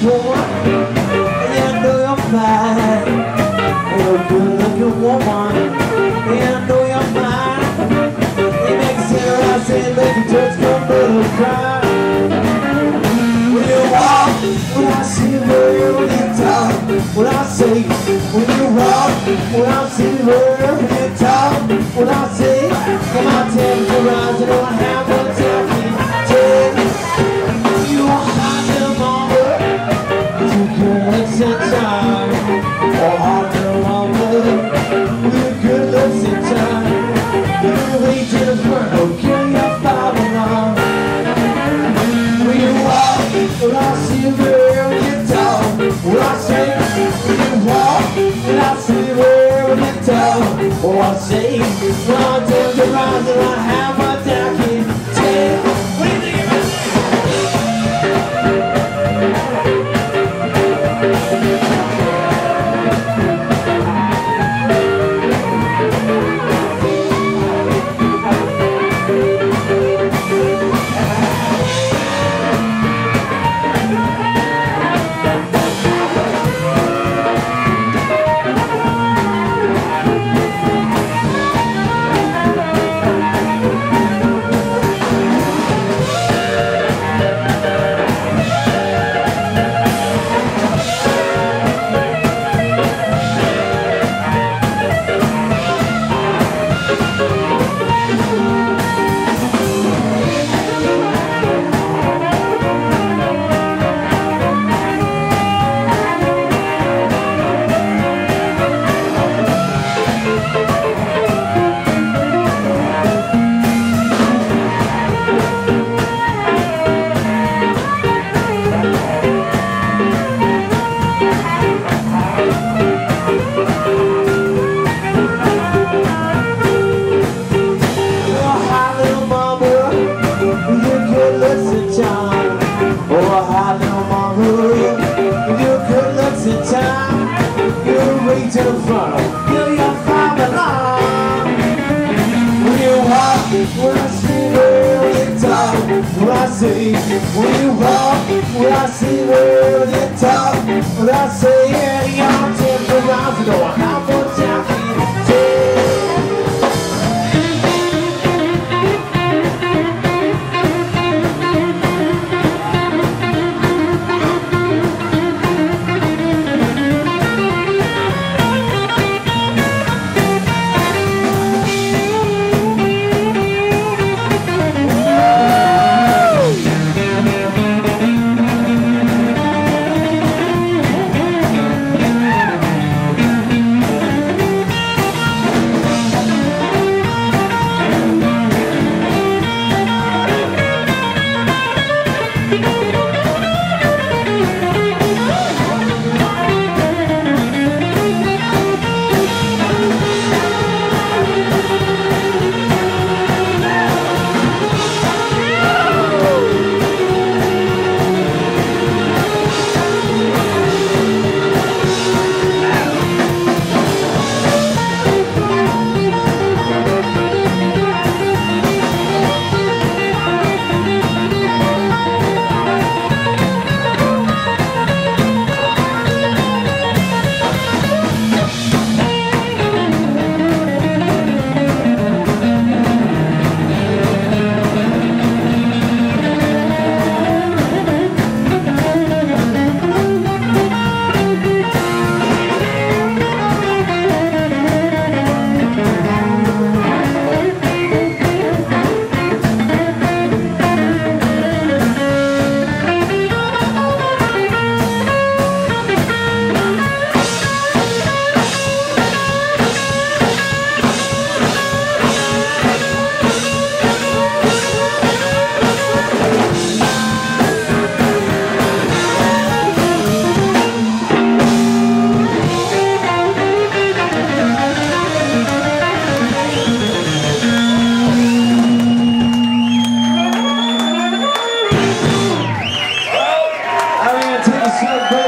woman, and you know you're fine. You're a good-looking woman, and you know you're fine. You make it sound like I said, make it just come to the cry. When you walk, when I see you, when you talk, when I say, when you walk, when I see you, when you talk, when I say, come on, tell me your eyes, you don't have much time to take. You are hot little mama, you good looks and charm. Oh, hot little mama, with good looks and charm. You reach to the front, oh, kill your father long. When you walk, when I see you, when you talk, when I say, when you walk, when I see you, when you talk, oh, I say, when I tell you rise and I have my time to take. What do you think about to the front, feel your father long. When you walk, when I see where you talk, when I see, when you walk, when I see where you talk, when I say, yeah, you're taking around to know how much I can take. Celebration.